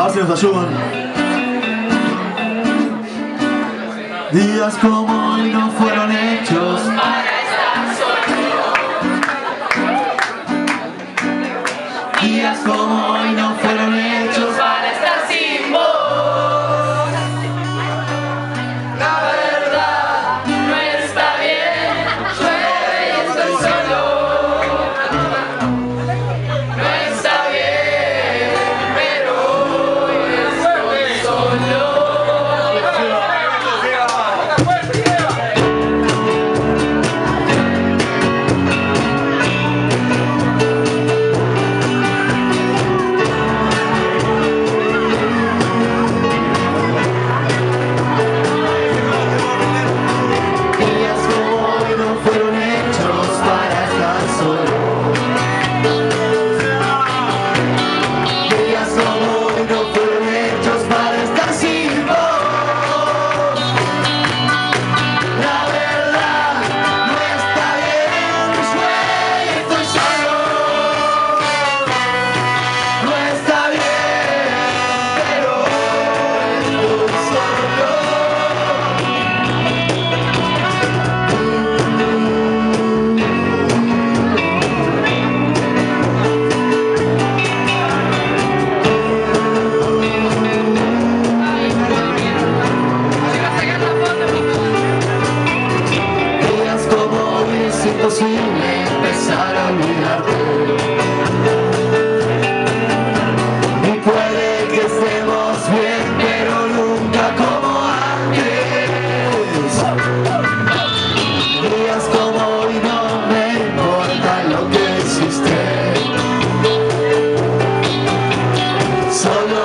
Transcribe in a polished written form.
A ver si nos ayudan. Días como hoy no fueron hechos para estar solo. Días como hoy no fueron hechos Para estar sin voz. La verdad no está bien. Llueve y estoy solo. No está bien, pero hoy estoy solo. Es imposible empezar a olvidarte. Y puede que estemos bien, pero nunca como antes. Días como hoy no me importa lo que hiciste. Solo